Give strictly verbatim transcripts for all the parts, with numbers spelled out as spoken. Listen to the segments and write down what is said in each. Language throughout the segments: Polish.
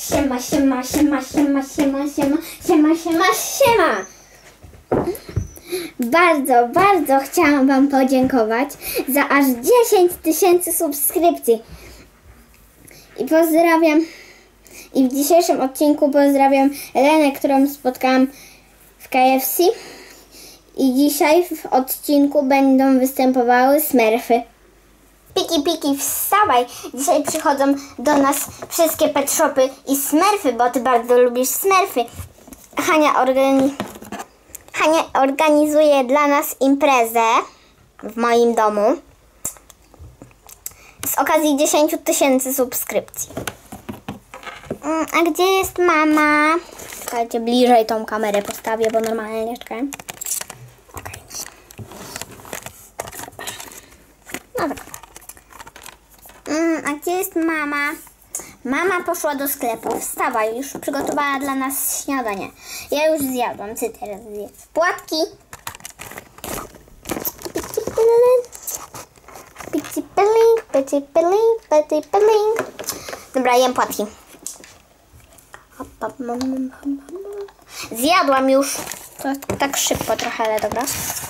Siema, siema, siema, siema, siema, siema, siema, siema, siema. Bardzo, bardzo chciałam wam podziękować za aż dziesięć tysięcy subskrypcji. I pozdrawiam. I w dzisiejszym odcinku pozdrawiam Elenę, którą spotkałam w K F C. I dzisiaj w odcinku będą występowały Smurfy. Piki, Piki, wstawaj! Dzisiaj przychodzą do nas wszystkie pet shopy i Smurfy, bo ty bardzo lubisz Smurfy. Hania, organi Hania organizuje dla nas imprezę w moim domu z okazji dziesięć tysięcy subskrypcji. A gdzie jest mama? Czekajcie, bliżej tą kamerę postawię, bo normalnie nie czekałem. Okay. No tak. A gdzie jest mama? Mama poszła do sklepu. Wstawaj, już przygotowała dla nas śniadanie. Ja już zjadłam. Ty teraz zjedz. Płatki. Pici peling, pici peling, pici peling. Dobra, jem płatki. Zjadłam już. To tak szybko trochę, ale dobra.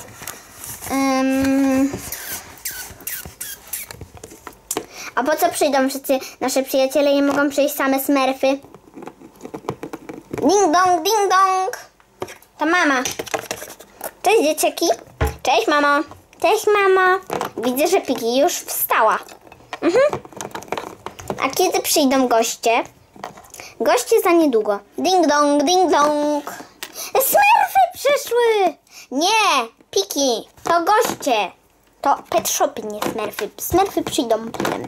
Um, a po co przyjdą wszyscy nasi przyjaciele? Nie mogą przyjść same Smurfy. Ding dong, ding dong. To mama. Cześć dzieciaki. Cześć mamo. Cześć mamo. Widzę, że Piki już wstała. Mhm. A kiedy przyjdą goście? Goście za niedługo. Ding dong, ding dong. Smurfy przyszły. Nie, Piki. To goście. To pet shopy, nie Smurfy. Smurfy przyjdą potem.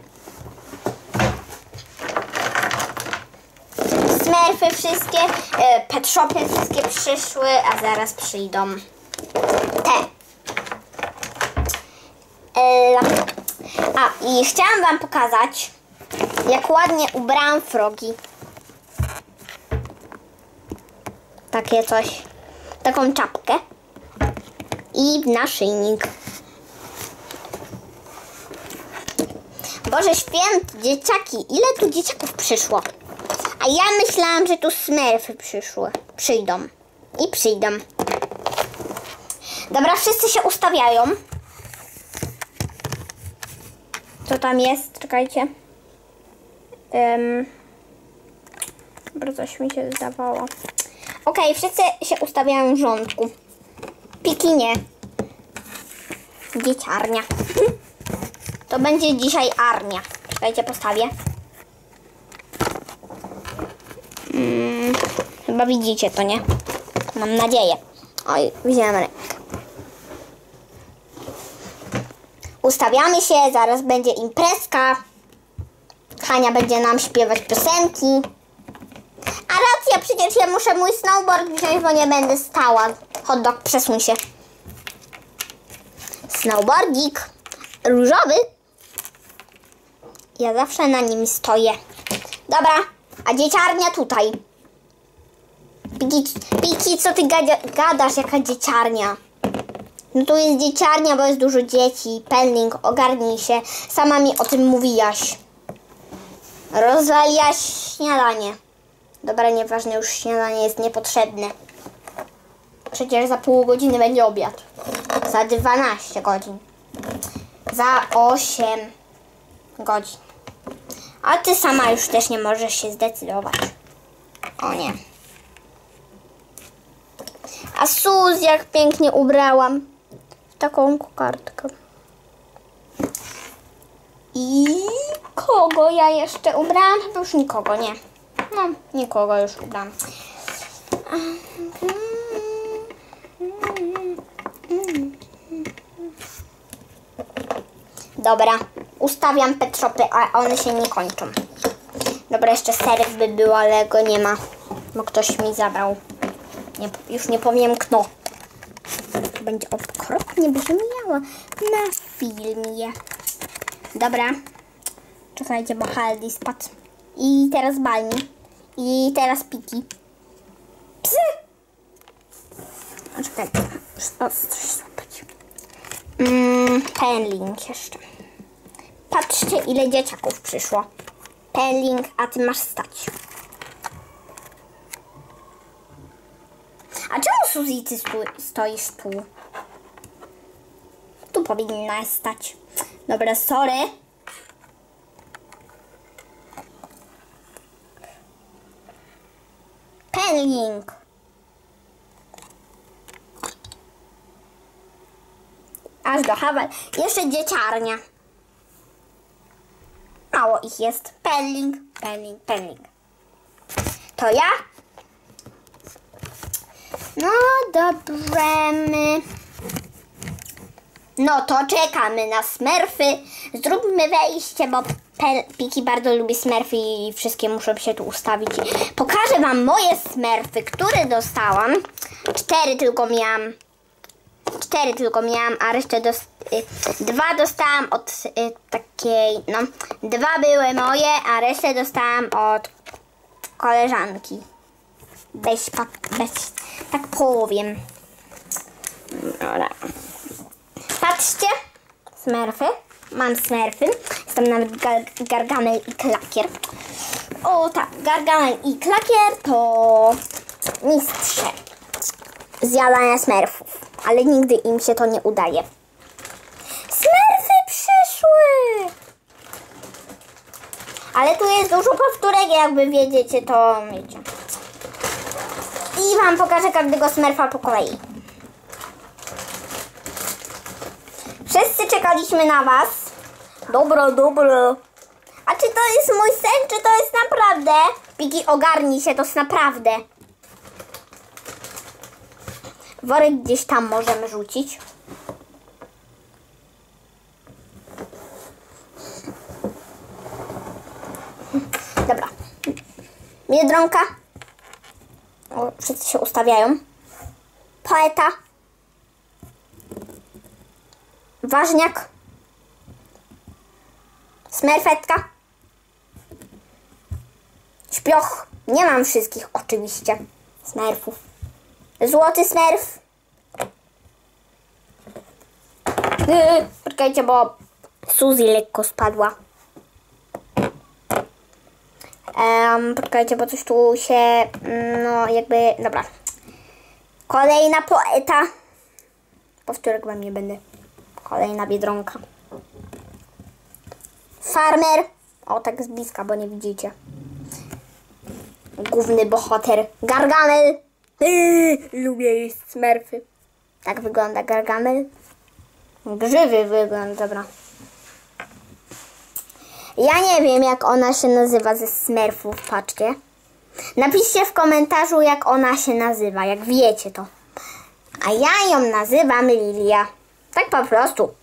Smurfy wszystkie, e, pet shopy wszystkie przyszły, a zaraz przyjdą te. E, a i chciałam wam pokazać, jak ładnie ubrałam Frogi. Takie coś. Taką czapkę. I naszyjnik. Boże święty, dzieciaki. Ile tu dzieciaków przyszło? A ja myślałam, że tu Smurfy przyszły. Przyjdą. I przyjdą. Dobra, wszyscy się ustawiają. Co tam jest? Czekajcie. Um, dobra, coś mi się zdawało. Okej, okay, wszyscy się ustawiają w rządku. Piki nie. Dzieciarnia. To będzie dzisiaj armia. Czekajcie, postawię. Hmm, chyba widzicie to, nie? Mam nadzieję. Oj, wziąłem rękę. Ustawiamy się, zaraz będzie imprezka. Hania będzie nam śpiewać piosenki. A racja, przecież ja muszę mój snowboard wziąć, bo nie będę stała. Hot dog, przesuń się. Snowboardzik różowy. Ja zawsze na nim stoję. Dobra, a dzieciarnia tutaj. Piki, Piki, co ty gada, gadasz, jaka dzieciarnia? No tu jest dzieciarnia, bo jest dużo dzieci. Pelling, ogarnij się. Sama mi o tym mówiłaś. Rozwaliłaś śniadanie. Dobra, nieważne, już śniadanie jest niepotrzebne. Przecież za pół godziny będzie obiad. Za dwanaście godzin. Za osiem godzin. A ty sama już też nie możesz się zdecydować. O nie. A Sus, jak pięknie ubrałam. W taką kokardkę. I kogo ja jeszcze ubrałam? Chyba już nikogo, nie. No, nikogo już ubrałam. Dobra, ustawiam pet shopy, a one się nie kończą. Dobra, jeszcze serek by było, ale go nie ma, bo ktoś mi zabrał. Nie, już nie powiem kto. To będzie okropnie brzmiało na filmie. Dobra, czekajcie, bo Haldi spadł. I teraz Balni. I teraz Piki. Psy! Czekajcie, muszę coś złapać. Mm, Pelling jeszcze. Patrzcie, ile dzieciaków przyszło. Pelling, a ty masz stać. Suzy, ty stu, stoisz tu. Tu powinnaś stać. Dobra, sorry. Penning. Aż do Hawel. Jeszcze dzieciarnia. Mało ich jest. Penning, penning, penning. To ja? No dobrze, my... No to czekamy na Smurfy. Zróbmy wejście, bo Piki bardzo lubi Smurfy i wszystkie muszą się tu ustawić. Pokażę wam moje Smurfy, które dostałam. Cztery tylko miałam. Cztery tylko miałam, a resztę dos dwa dostałam od y, takiej, no, dwa były moje, a resztę dostałam od koleżanki. Bez, bez tak powiem. Dobra. Patrzcie, Smurfy. Mam Smurfy. Jest tam nawet gar Gargamel i Klakier. O tak, Gargamel i Klakier to mistrze zjadania Smurfów. Ale nigdy im się to nie udaje. Smurfy przyszły! Ale tu jest dużo powtórek, jakby wiedziecie, to wiecie. I wam pokażę każdego Smurfa po kolei. Wszyscy czekaliśmy na was. Dobro, dobro. A czy to jest mój sen, czy to jest naprawdę? Piki, ogarnij się, to jest naprawdę. Worek gdzieś tam możemy rzucić. Dobra. Biedronka. O, wszyscy się ustawiają. Poeta. Ważniak. Smerfetka. Śpioch. Nie mam wszystkich oczywiście Smurfów. Złoty Smurf. Yy, poczekajcie, bo Suzy lekko spadła. Um, poczekajcie, bo coś tu się, no jakby, dobra. Kolejna poeta. Powtórek wam nie będę. Kolejna biedronka. Farmer. O, tak z bliska, bo nie widzicie. Główny bohater. Gargamel. Yy, lubię jeść Smurfy. Tak wygląda Gargamel. Grzywy wygląda, dobra. Ja nie wiem, jak ona się nazywa ze Smurfów, patrzcie. Napiszcie w komentarzu, jak ona się nazywa, jak wiecie to. A ja ją nazywam Lilia. Tak po prostu.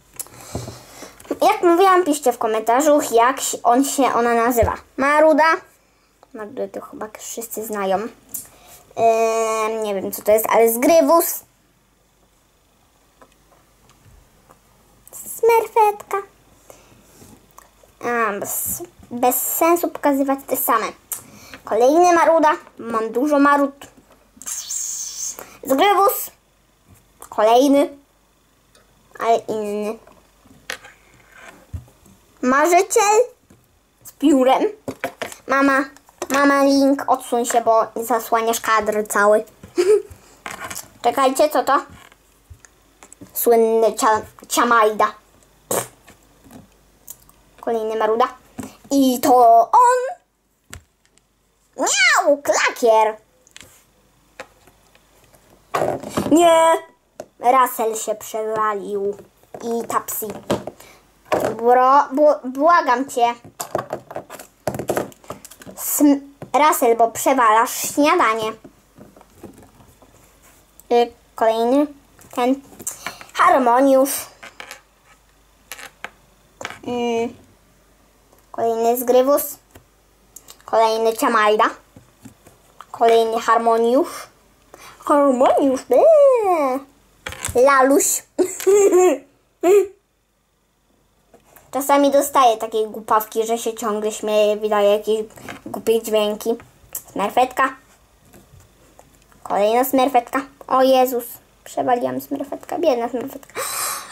Jak mówiłam, piszcie w komentarzu, jak on się, ona nazywa. Maruda. Marudę to chyba wszyscy znają. Yy, nie wiem, co to jest, ale Zgrywus. Smerfetka. A, bez, bez sensu pokazywać te same. Kolejny Maruda. Mam dużo Marud. Zgrywus. Kolejny. Ale inny. Marzyciel. Z piórem. Mama. Mama Link. Odsuń się, bo zasłaniasz kadr cały. Czekajcie, co to? Słynny cia, Ciamajda. Kolejny Maruda. I to on. Miau, Klakier. Nie. Russell się przewalił. I Tapsi. Bro, błagam cię. Sm Russell, bo przewalasz śniadanie. Y kolejny. Ten. Harmoniusz. Mm. Kolejny Zgrywus. Kolejny Ciamajda. Kolejny Harmoniusz. Harmoniusz. Eee. Laluś. Czasami dostaję takiej głupawki, że się ciągle śmieje, wydaje jakieś głupie dźwięki. Smerfetka. Kolejna Smerfetka. O Jezus. Przewaliłam Smerfetka. Biedna Smerfetka.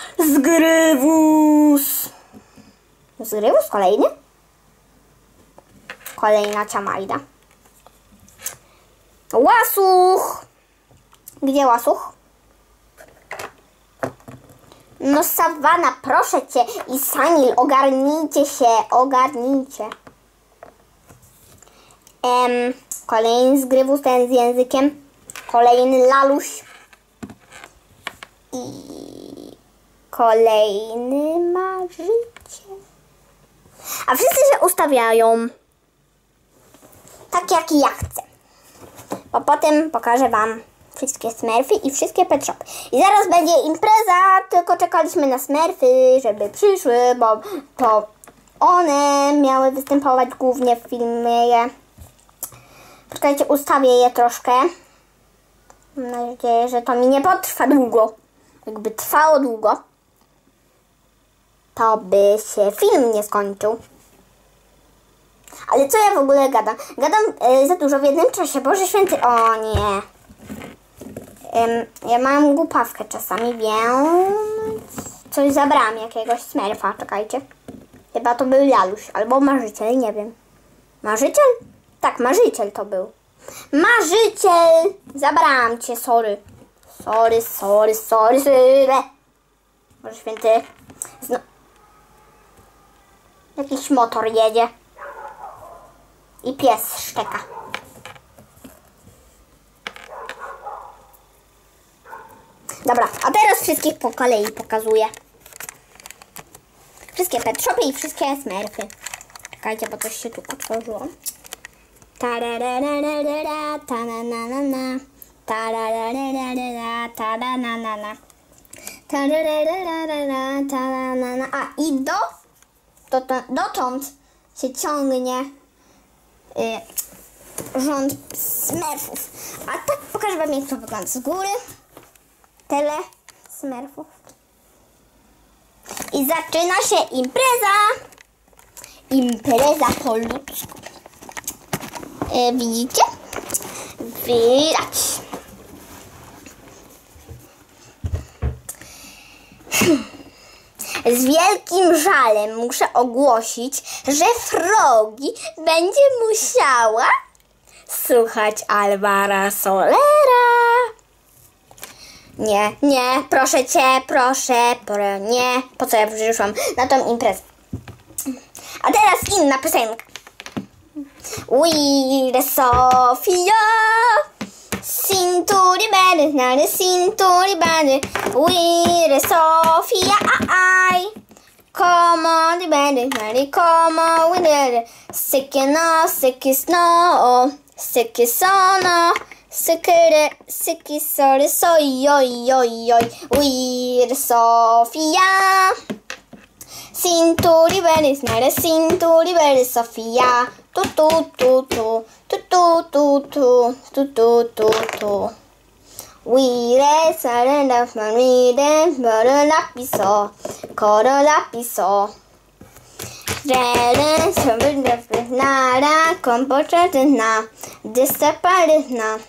Zgrywus. Zgrywus kolejny. Kolejna Ciamajda. Łasuch. Gdzie łasuch? No Sawana, proszę cię i Sanil, ogarnijcie się, ogarnijcie. Em, kolejny zgrywus ten z językiem. Kolejny laluś. I kolejny marzyciel. A wszyscy się ustawiają tak jak ja chcę. Bo potem pokażę wam wszystkie smurfy i wszystkie pet shopy. I zaraz będzie impreza, tylko czekaliśmy na smurfy, żeby przyszły, bo to one miały występować głównie w filmie. Poczekajcie, ustawię je troszkę. Mam nadzieję, że to mi nie potrwa długo. Jakby trwało długo, to by się film nie skończył. Ale co ja w ogóle gadam? Gadam e, za dużo w jednym czasie. Boże święty, o nie. E, ja mam głupawkę czasami, więc coś zabrałam, jakiegoś smurfa. Czekajcie. Chyba to był laluś, albo marzyciel, nie wiem. Marzyciel? Tak, marzyciel to był. Marzyciel! Zabrałam cię, sorry. Sorry, sorry, sorry, sorry. Boże święty. Zno... Jakiś motor jedzie. I pies szczeka. Dobra, a teraz wszystkich po kolei pokazuję. Wszystkie pet shopy i wszystkie smurfy. Czekajcie, bo coś się tu otworzyło. Tararararara, tananana. Tararararara, taranana. Tararararara, taranana. A i do, do, do dotąd się ciągnie y, rząd smurfów. A tak pokażę wam, jak to wygląda z góry. Tyle smurfów. I zaczyna się impreza. Impreza po ludzku. Y, widzicie? Widać. Z wielkim żalem muszę ogłosić, że Frogi będzie musiała słuchać Alvara Solera. Nie, nie, proszę cię, proszę, pro, nie. Po co ja przyszłam na tą imprezę? A teraz inna piosenka. We're Sofia. Sinturi bene, nare sinturi bene. We're Sofia, ai. Come on, the bene, nare come on, we did it. Sick no, sick is no, sick is no. Sikere, siki sore, soy, oi, oi, oi. We're Sofia. Sinturi bene, nare sinturi bene, Sofia. Tu tu tu tu tu tu tu tu tu tu tu tu. We re sarenda famide boro lapiso koro lapiso. Rere sabenda nara comportatena desaparecna.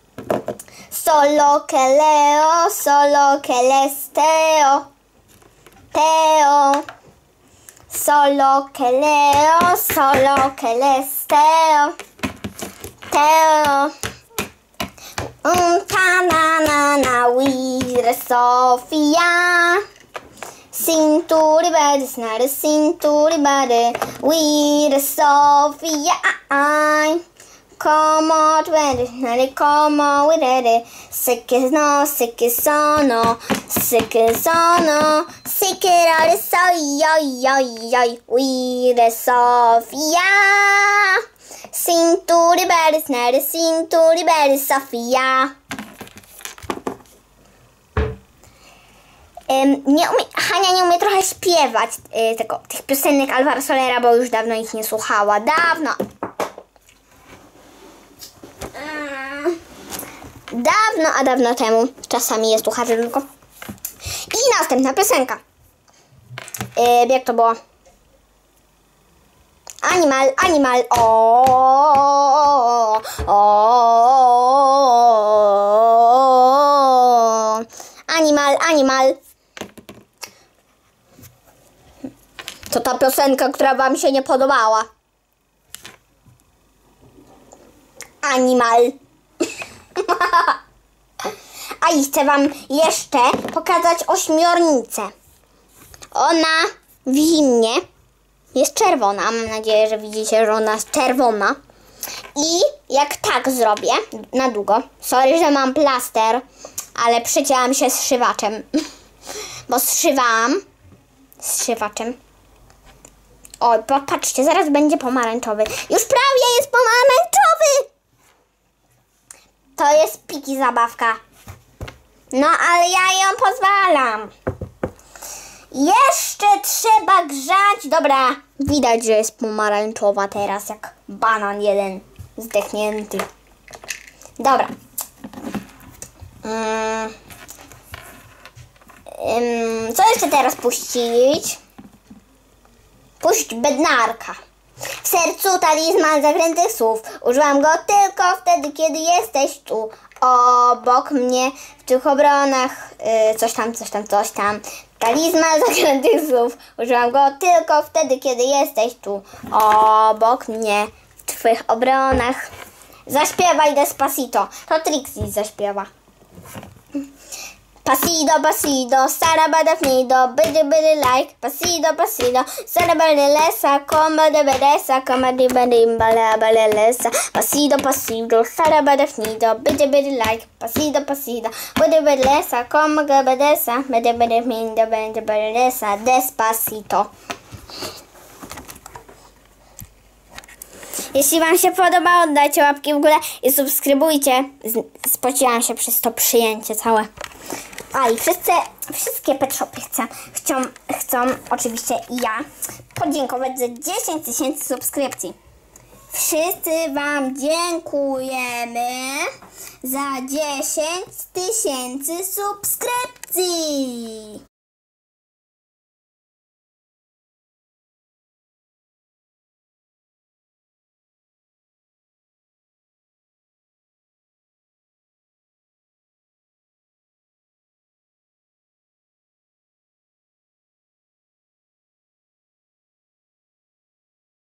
Solo que leo, solo que les teo, teo. Solo que leo, solo que les teo, teo. Un ta na na na, we're Sofia. Sinturi bade, snare sinturi bade, we're Sofia. Come on, twenty, come on, we did it. Sick is no, sick is sono, sick is sono, sick it out is so, yo, yo, yo, we the Sofia. Sinturi bade, snare sinturi bade, Sofia. Um, nie umie, Hania nie umie trochę śpiewać y, tego, tych piosenek Alvara Solera, bo już dawno ich nie słuchała. Dawno. Dawno, a dawno temu. Czasami je słuchacie tylko. I następna piosenka. Yy, jak to było? Animal, animal. O, o, o, animal, animal. To ta piosenka, która wam się nie podobała. Animal. A i chcę wam jeszcze pokazać ośmiornicę. Ona w zimnie jest czerwona. Mam nadzieję, że widzicie, że ona jest czerwona. I jak tak zrobię na długo. Sorry, że mam plaster, ale przycięłam się zszywaczem. Bo zszywałam zszywaczem. Oj, popatrzcie, zaraz będzie pomarańczowy. Już prawie jest pomarańczowy. To jest Piki zabawka. No, ale ja ją pozwalam. Jeszcze trzeba grzać. Dobra, widać, że jest pomarańczowa teraz, jak banan jeden zdechnięty. Dobra. Hmm. Hmm, co jeszcze teraz puścić? Puść bednarka. W sercu talizman zakrętych słów. Użyłam go tylko wtedy, kiedy jesteś tu obok mnie. W tych obronach yy, coś tam, coś tam, coś tam. Talizman zakrętych słów. Użyłam go tylko wtedy, kiedy jesteś tu obok mnie. W twych obronach. Zaśpiewaj Despacito. To Trixie zaśpiewa. Pasido, pasido, sarabadafnido, bidi bidi like, pasido, pasido, sarabadalesa, coma de beresa, coma de badimbala balalesa, pasido, pasido, sarabadafnido, bidi bidi like, pasido, pasido, bidi bedesa, coma de bedesa, bidi bidi mindo, bidi bedesa, Despacito. Jeśli wam się podobało, dajcie łapki w górę i subskrybujcie. Spociłam się przez to przyjęcie całe. A i wszyscy, wszystkie pet shopy chcą, chcą, chcą oczywiście ja podziękować za dziesięć tysięcy subskrypcji. Wszyscy wam dziękujemy za dziesięć tysięcy subskrypcji.